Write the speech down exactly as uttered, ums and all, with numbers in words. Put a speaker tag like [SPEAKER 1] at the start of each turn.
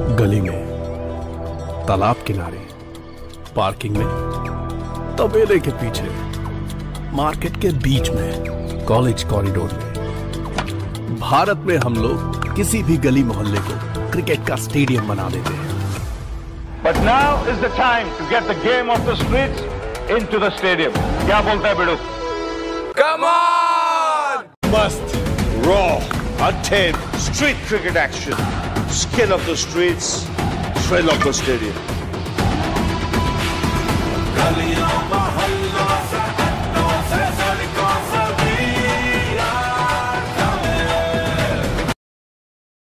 [SPEAKER 1] गली में, तालाब किनारे, पार्किंग में, तबेले के पीछे, मार्केट के बीच में, कॉलेज कॉरिडोर में। भारत में हम लोग किसी भी गली मोहल्ले को क्रिकेट का स्टेडियम बना देते हैं।
[SPEAKER 2] But now is the time to get the game of the streets into the stadium. क्या बोलता है बिडू?
[SPEAKER 3] Come on!
[SPEAKER 4] Must raw, untamed street cricket action. Skin of the streets, thrill of the stadium.